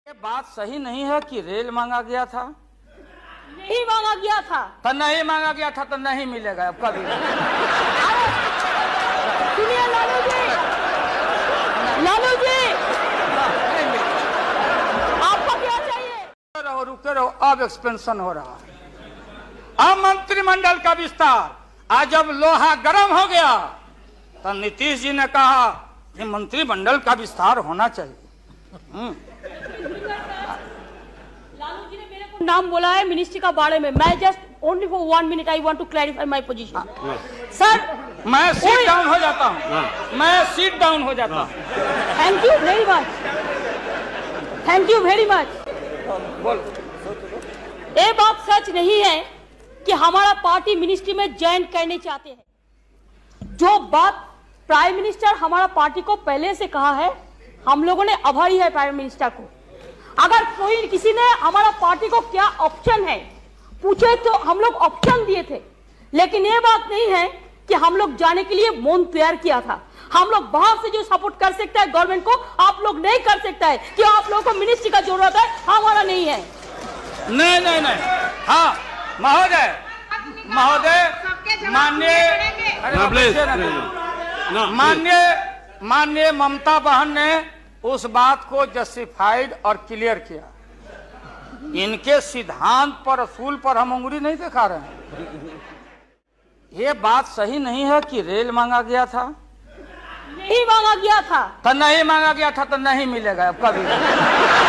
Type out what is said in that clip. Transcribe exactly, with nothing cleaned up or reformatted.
ये बात सही नहीं है कि रेल मांगा गया था। नहीं मांगा गया था तो नहीं मांगा गया था तो नहीं मिलेगा अब कभी। सुनिए लालू जी, लालू जी आपको क्या चाहिए? रहो रुके रहो, अब एक्सपेंशन हो रहा है। अब मंत्रिमंडल का विस्तार। आज जब लोहा गर्म हो गया तो नीतीश जी ने कहा कि मंत्रिमंडल का विस्तार होना चाहिए। लालू जी ने मेरे को नाम बोला है मिनिस्ट्री का बारे में। मैं just only for one minute I want to clarify my position. Sir मैं सीट डाउन हो जाता हूँ, मैं सीट डाउन हो जाता हूँ। Thank you very much, thank you very much. ये बात सच नहीं है कि हमारा पार्टी मिनिस्ट्री में ज्वाइन करने चाहते हैं। जो बात प्राइम मिनिस्टर हमारा पार्टी को पहले से कहा है, हम लोगों ने आभारी है प्राइम मिनिस्टर को। अगर कोई किसी ने हमारा पार्टी को क्या ऑप्शन है पूछे तो हम लोग ऑप्शन दिए थे, लेकिन ये बात नहीं है कि हम लोग जाने के लिए मन तैयार किया था। हम लोग बाहर से जो सपोर्ट कर सकता है गवर्नमेंट को, आप लोग नहीं कर सकता है कि आप लोगों को मिनिस्ट्री का जरूरत है, हमारा नहीं है। नहीं नहीं नहीं, हाँ महोदय महोदय माननीय माननीय माननीय ममता बहन ने उस बात को जस्टिफाइड और क्लियर किया। इनके सिद्धांत पर असूल पर हम उंगली नहीं दिखा रहे हैं। ये बात सही नहीं है कि रेल मांगा गया था। नहीं मांगा गया था तो नहीं मांगा गया था तो नहीं मिलेगा अब कभी।